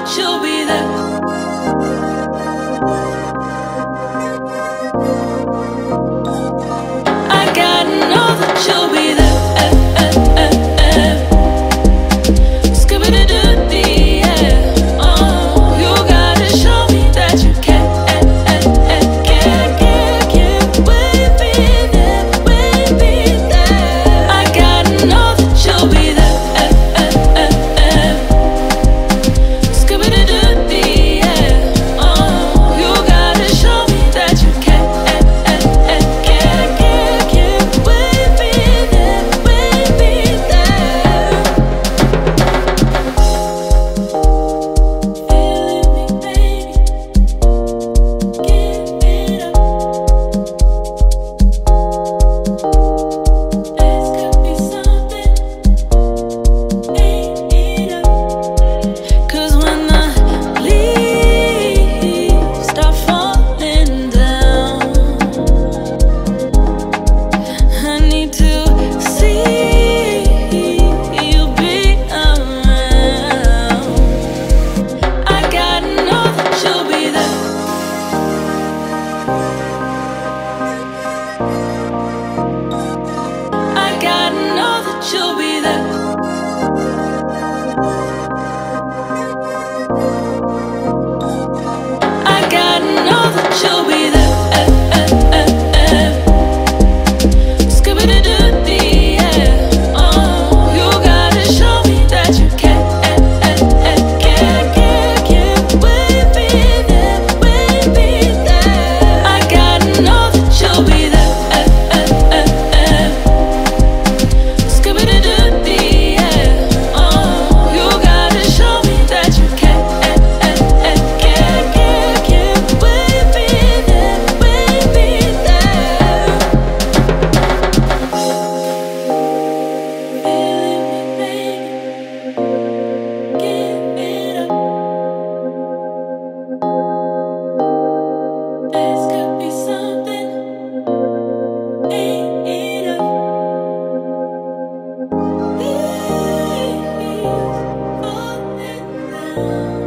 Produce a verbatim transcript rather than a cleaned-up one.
that you'll be there. I gotta know that you'll be there. Scooby-Doo-doo-dee, yeah. Oh, you gotta show me that you can. Can, can, can. Will be there, will be there. I gotta know that you'll be there. Scooby-Doo-doo-dee, yeah. Oh, you gotta show me that you can. Can, can, can. Will be there, will be there. Feeling me, baby. Give it up. This could be something. Ain't enough. 'Cause when the leaves start falling down, I need to see you be around. I gotta know that you'll be there. I gotta know that you'll be there. I gotta know that you'll be there. Scooby-Doo-doo-dee, yeah. Oh, you gotta show me that you can. Can, can, can. Will be there, will be there. I gotta know that you'll be there. Scooby-Doo-doo-dee, yeah. Oh, you gotta show me that you can. Can, can, can. Will be there, will be there. Feeling me, baby. Give it up. This could be something. Ain't enough. Leaves falling down.